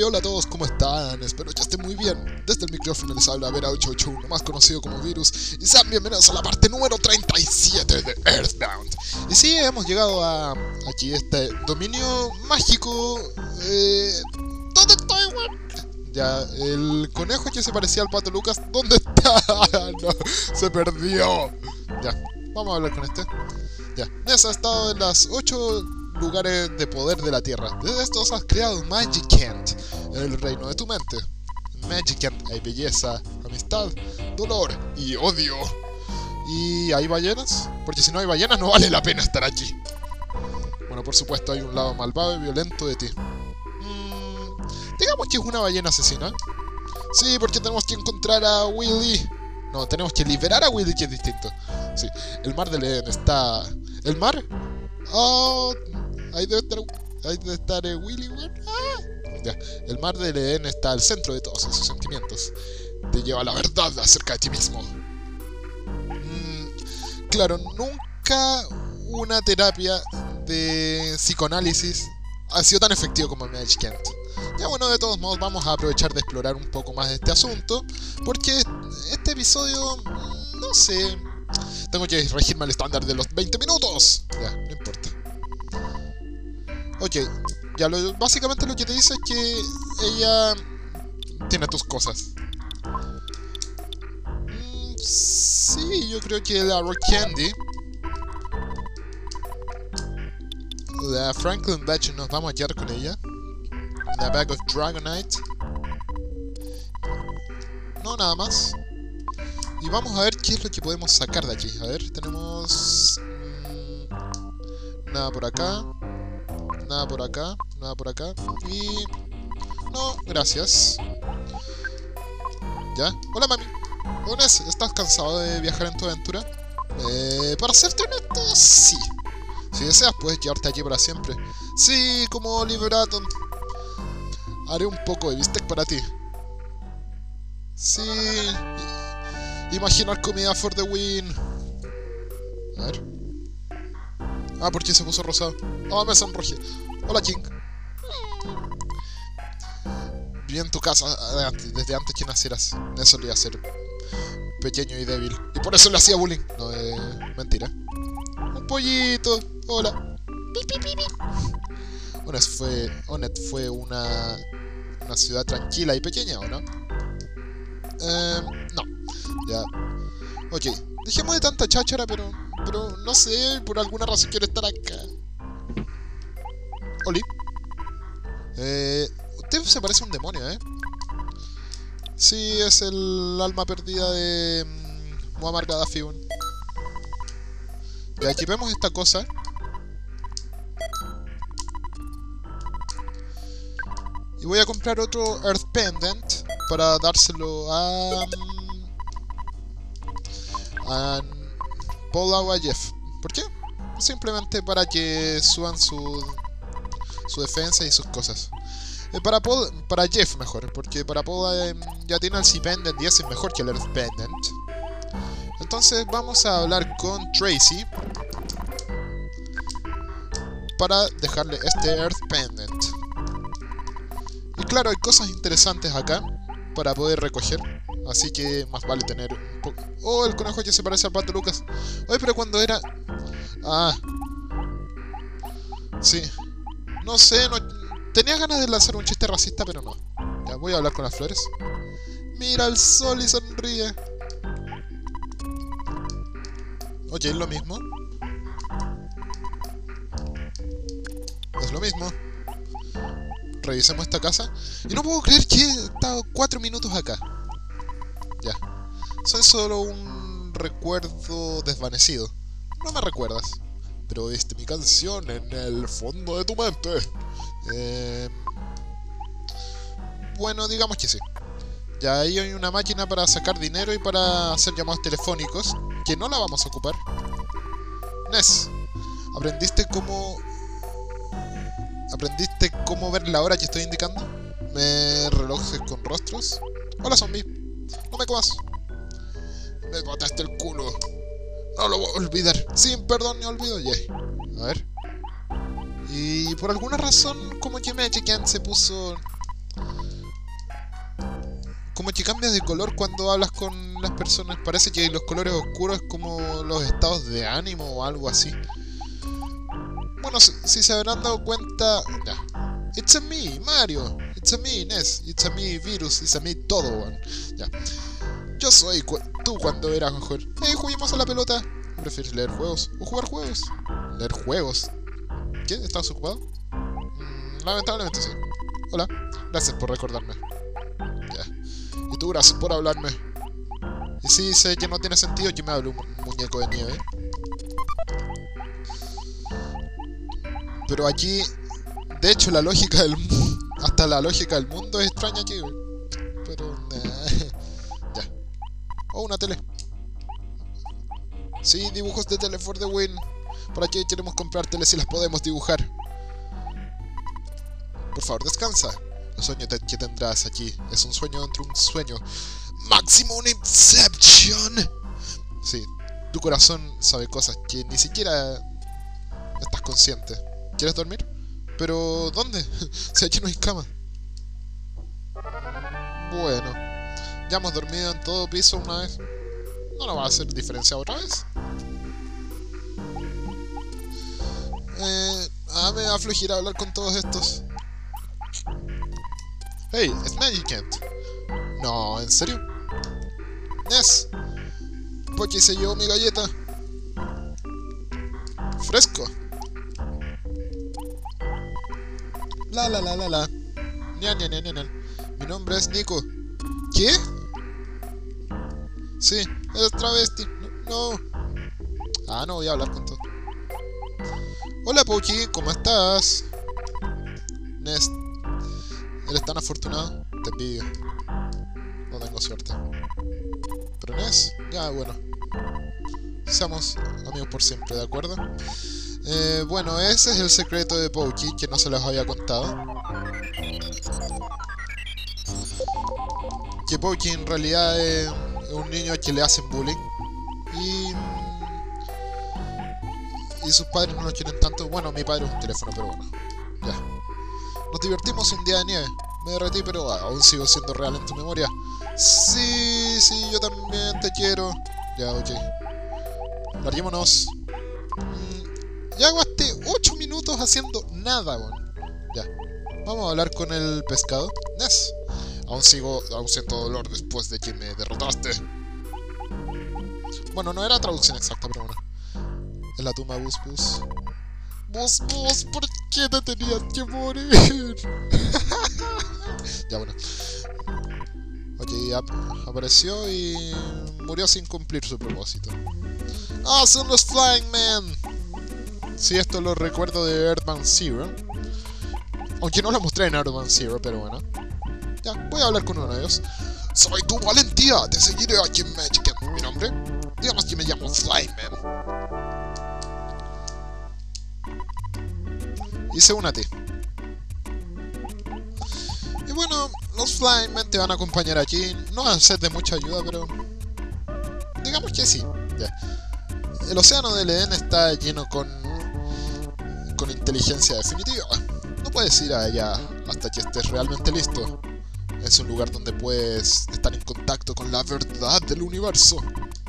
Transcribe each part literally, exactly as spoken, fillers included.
hola a todos, ¿cómo están? Espero que estén muy bien. Desde el micrófono les habla Vera ocho ocho uno, más conocido como Virus. Y sean bienvenidos a la parte número treinta y siete de Earthbound. Y sí, hemos llegado a aquí este dominio mágico. Eh, ¿Dónde estoy, weón? Ya, el conejo que se parecía al Pato Lucas, ¿dónde está? No, se perdió. Ya, vamos a hablar con este. Ya, Ness ha estado en las ocho lugares de poder de la Tierra. Desde estos has creado Magicant, el reino de tu mente. En Magicant hay belleza, amistad, dolor y odio. ¿Y hay ballenas? Porque si no hay ballenas no vale la pena estar aquí. Bueno, por supuesto hay un lado malvado y violento de ti. Mm, digamos que es una ballena asesina. Sí, porque tenemos que encontrar a Willy. No, tenemos que liberar a Willy, que es distinto. Sí, el mar del Edén está... ¿El mar? Oh, ahí debe estar, ahí debe estar eh, Willy, weón. Ah. Ya, el mar del Edén está al centro de todos esos sentimientos. Te lleva a la verdad acerca de ti mismo. Mm, claro, nunca una terapia de psicoanálisis ha sido tan efectivo como Magicant. Ya bueno, de todos modos vamos a aprovechar de explorar un poco más este asunto, porque este episodio, no sé, tengo que regirme al estándar de los veinte minutos. Ya, no importa. Ok, ya lo, básicamente lo que te dice es que ella tiene tus cosas. Mm, sí, yo creo que la Rock Candy, la Franklin Batch, nos vamos a quedar con ella. La Bag of Dragonite. No, nada más. Y vamos a ver qué es lo que podemos sacar de aquí. A ver, tenemos... Mmm, nada por acá. Nada por acá. Nada por acá. Y... no, gracias. ¿Ya? Hola, mami. Ones, ¿estás cansado de viajar en tu aventura? Eh, para serte honesto, sí. Si deseas, puedes quedarte aquí para siempre. Sí, como Liberaton. Haré un poco de bistec para ti. Sí. Imaginar comida for the win. A ver. Ah, ¿por qué se puso rosado? Ah, me sonrojé. Hola, King. Vi en tu casa desde antes que nacieras. Eso solía ser pequeño y débil. Y por eso le hacía bullying. No, eh, mentira. Un pollito. Hola. Onet fue, Onet fue una, una ciudad tranquila y pequeña, ¿o no? Eh, no. Ya. Ok. Dejemos de tanta cháchara, pero... Pero no sé, por alguna razón quiero estar acá. Oli. Eh... Usted se parece a un demonio, ¿eh? Sí, es el alma perdida de... Um, Muammar Gaddafi. Y aquí vemos esta cosa. Y voy a comprar otro Earth Pendant para dárselo a... a Paul o a Jeff. ¿Por qué? Simplemente para que suban su, su defensa y sus cosas. Eh, para Paul, para Jeff mejor, porque para Paul eh, ya tiene el Sea Pendant y ese es mejor que el Earth Pendant. Entonces vamos a hablar con Tracy para dejarle este Earth Pendant. Y claro, hay cosas interesantes acá para poder recoger. Así que más vale tener un poco... Oh, el conejo que se parece al Pato Lucas. Oye, pero cuando era... Ah. Sí. No sé, no... tenía ganas de lanzar un chiste racista, pero no. Ya, voy a hablar con las flores. Mira el sol y sonríe. Ok, es lo mismo. Es lo mismo. Revisemos esta casa. Y no puedo creer que he estado cuatro minutos acá. Ya. Soy solo un recuerdo desvanecido. No me recuerdas. Pero viste mi canción en el fondo de tu mente. Eh... Bueno, digamos que sí. Ya ahí hay una máquina para sacar dinero y para hacer llamados telefónicos, que no la vamos a ocupar. Ness, ¿aprendiste cómo... ¿Aprendiste cómo ver la hora que estoy indicando? ¿Me relojes con rostros? Hola, zombie. No me comas. Me botaste el culo. No lo voy a olvidar. Sin perdón ni olvido. Yay. A ver. Y por alguna razón, como que Magicant se puso Como que cambias de color cuando hablas con las personas. Parece que los colores oscuros es como los estados de ánimo o algo así. Bueno, si, si se habrán dado cuenta... Ya. It's a me, Mario. It's a me, Ness. It's a me, Virus. It's a me, todo, weón. Ya. Yo soy cu tú cuando eras mejor. Hey, juguemos a la pelota. ¿Prefieres leer juegos o jugar juegos? Leer juegos. ¿Qué? ¿Estás ocupado? Mm, lamentablemente sí. Hola. Gracias por recordarme. Ya. Y tú, gracias por hablarme. Y sí, sé que no tiene sentido que me hable un muñeco de nieve. Pero aquí... De hecho, la lógica del mundo... Hasta la lógica del mundo es extraña aquí, güey. Pero... Nah. Ya. Oh, una tele. Sí, dibujos de tele for the win. ¿Para qué queremos comprar teles si las podemos dibujar? Por favor, descansa. El sueño te que tendrás aquí es un sueño dentro de un sueño. ¡Maximum Inception! Sí, tu corazón sabe cosas que ni siquiera estás consciente. ¿Quieres dormir? ¿Pero dónde? Si aquí no hay cama. Bueno, ya hemos dormido en todo piso una vez. ¿No nos va a hacer diferencia otra vez? Eh... Ah, me va a afligir hablar con todos estos. Hey, es Magikant. No, ¿en serio? Ness. Pochi se llevó mi galleta. Fresco. La la la la la. Ña, ña, ña, ña, ña. Mi nombre es Nico. ¿Qué? Sí, es travesti. No, no. Ah, no voy a hablar con todo. Hola Pochi, ¿cómo estás? Ness. ¿Eres tan afortunado? Te envidio. No tengo suerte. Pero Ness, ya bueno. Seamos amigos por siempre, ¿de acuerdo? Eh, bueno, ese es el secreto de Pochi, que no se los había contado. Que Pochi en realidad es un niño al que le hacen bullying. Y... Y sus padres no lo quieren tanto. Bueno, mi padre es un teléfono, pero bueno. Ya. Nos divertimos un día de nieve. Me derretí, pero aún sigo siendo real en tu memoria. Sí, sí, yo también te quiero. Ya, ok. Larguémonos. Mm, ya aguanté ocho minutos haciendo nada, bueno. Ya. Vamos a hablar con el pescado. Ness. Aún sigo, aún siento dolor después de que me derrotaste. Bueno, no era traducción exacta, pero bueno. En la tumba Bus Bus. Bus Bus, ¿por qué te tenías que morir? Ya bueno. Ok, ap apareció y murió sin cumplir su propósito. ¡Ah, oh, son los Flying Men! Sí, esto lo recuerdo de Earthbound Zero. Aunque no lo mostré en Earthbound Zero, pero bueno. Ya, voy a hablar con uno de ellos. Soy tu valentía, te seguiré aquí en Magikant. Mi nombre, digamos que me llamo Flying Man. Y se une a ti. Y bueno, los Flying Men te van a acompañar aquí. No van a ser de mucha ayuda, pero... digamos que sí. Ya. El océano del Edén está lleno con... con inteligencia definitiva. No puedes ir allá hasta que estés realmente listo. Es un lugar donde puedes estar en contacto con la verdad del universo.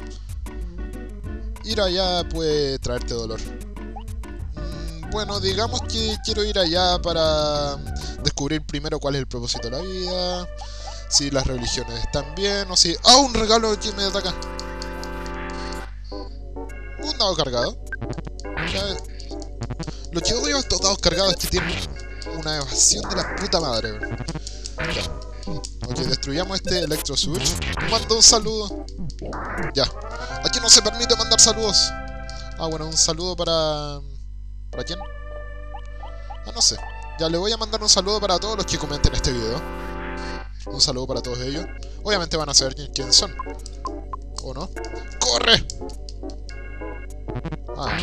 Ir allá puede traerte dolor. Bueno, digamos que quiero ir allá para descubrir primero cuál es el propósito de la vida, si las religiones están bien, o si... ¡Ah, un regalo que me ataca! Un dado cargado. ¿Sabes? Lo que odio a estos dados cargados es que tienen una evasión de la puta madre, bro. Ya. Ok, destruyamos este Electro Switch. Mando un saludo. Ya. Aquí no se permite mandar saludos. Ah, bueno, un saludo para... ¿Para quién? Ah, no sé. Ya, le voy a mandar un saludo para todos los que comenten este video. Un saludo para todos ellos. Obviamente van a saber quién, quién son. ¿O no? ¡Corre! Ah.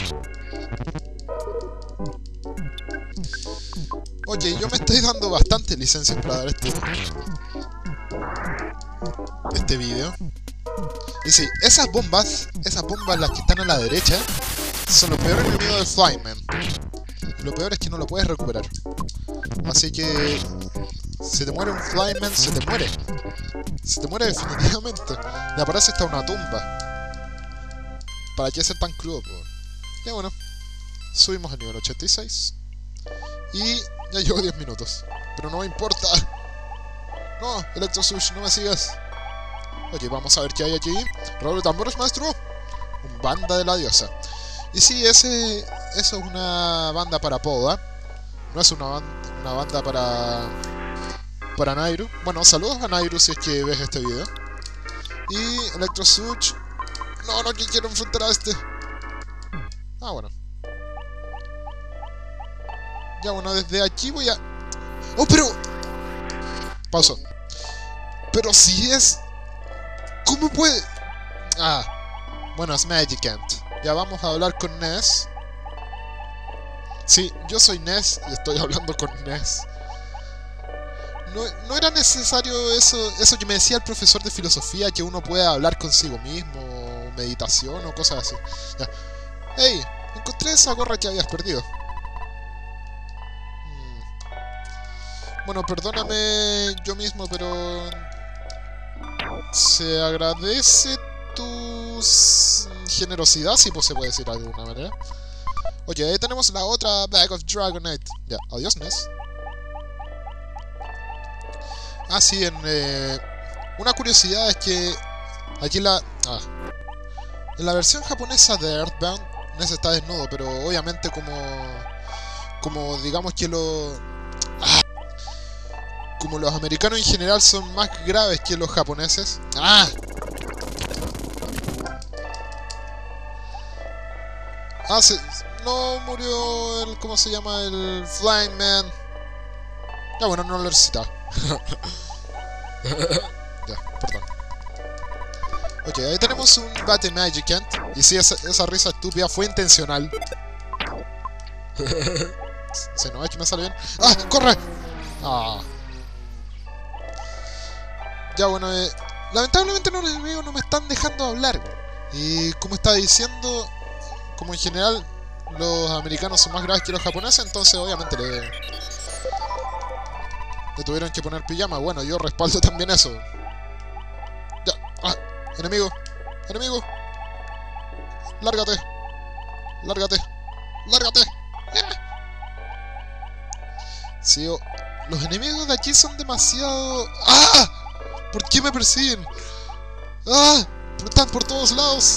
Oye, yo me estoy dando bastantes licencias para dar este... Este video. Y sí, esas bombas, esas bombas las que están a la derecha, son los peores enemigos del Flying Man. Lo peor es que no lo puedes recuperar. Así que Si te muere un Flyman, se te muere. Se te muere definitivamente. Le aparece hasta una tumba. ¿Para qué ser tan crudo, por? Ya bueno. Subimos al nivel ochenta y seis. Y ya llevo diez minutos. Pero no me importa. No, Electro Sush, no me sigas. Oye, vamos a ver qué hay aquí. Roble tambores, maestro. Un banda de la diosa. Y sí, ese, eso es una banda para Poda. No es una, ban una banda para... Para Nayru. Bueno, saludos a Nayru si es que ves este video. Y Electro Sush. No, no, que quiero enfrentar a este. Ah, bueno. Ya, bueno, desde aquí voy a... ¡Oh, pero! Pausa. Pero si es... ¿Cómo puede...? Ah. Bueno, es Magicant. Ya vamos a hablar con Ness. Sí, yo soy Ness y estoy hablando con Ness. No, no era necesario eso, eso que me decía el profesor de filosofía, que uno pueda hablar consigo mismo, o meditación o cosas así. Ya. Hey, encontré esa gorra que habías perdido. Hmm. Bueno, perdóname yo mismo, pero... Se agradece tu generosidad, si se puede decir de alguna manera. Oye, ahí tenemos la otra Bag of Dragonite. Ya, adiós, Ness. Ah, sí, en... Eh, una curiosidad es que... Aquí en la... Ah, en la versión japonesa de Earthbound, Ness está desnudo, pero obviamente como... Como digamos que lo... Ah, como los americanos en general son más graves que los japoneses. ¡Ah! Ah, se... No murió el... ¿Cómo se llama? El Flying Man. Ya, bueno, no lo necesitaba. Ya, perdón. Ok, ahí tenemos un Battle Magicant. Y sí, esa, esa risa estúpida fue intencional. Si no es que me sale bien. ¡Ah! ¡Corre! Ah. Ya, bueno, eh, lamentablemente no les veo, no me están dejando hablar. Y como estaba diciendo, como en general los americanos son más graves que los japoneses, entonces obviamente le, le tuvieron que poner pijama. Bueno, yo respaldo también eso. Ya, ah, enemigo, enemigo. Lárgate, lárgate, lárgate. Sí, oh, los enemigos de aquí son demasiado... ¡Ah! ¿Por qué me persiguen? ¡Ah! Están por todos lados.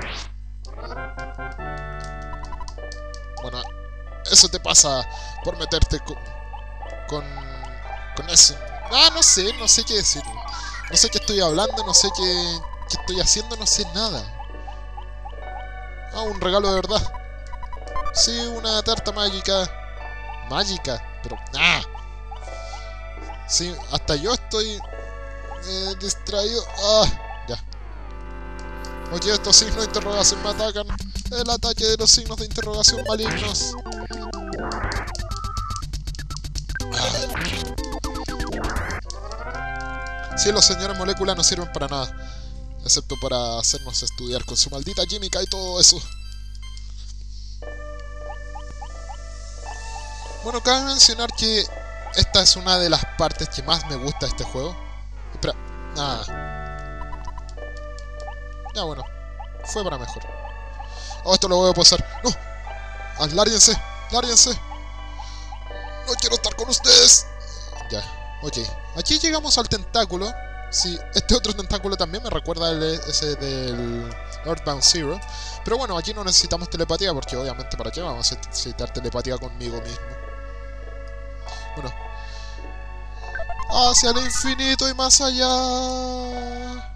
Bueno, eso te pasa por meterte con... Con, con eso. Ah, no sé, no sé qué decir. No sé qué estoy hablando, no sé qué, qué estoy haciendo, no sé nada. Ah, un regalo de verdad. Sí, una tarta mágica. Mágica, pero... ¡Ah! Sí, hasta yo estoy... Eh, distraído. Ah, ya. Oye, estos signos de interrogación me atacan. El ataque de los signos de interrogación malignos. Ah. Sí, los señores moléculas no sirven para nada, excepto para hacernos estudiar con su maldita química y todo eso. Bueno, cabe mencionar que esta es una de las partes que más me gusta de este juego. Espera, nada. Ya bueno, fue para mejor. Oh, esto lo voy a pasar. ¡No! Ah, lárguense, lárguense. No quiero estar con ustedes. Ya, ok. Aquí llegamos al tentáculo. Sí, este otro tentáculo también me recuerda al ese del Earthbound Zero. Pero bueno, aquí no necesitamos telepatía, porque obviamente para qué vamos a necesitar telepatía conmigo mismo. Bueno. Hacia el infinito y más allá.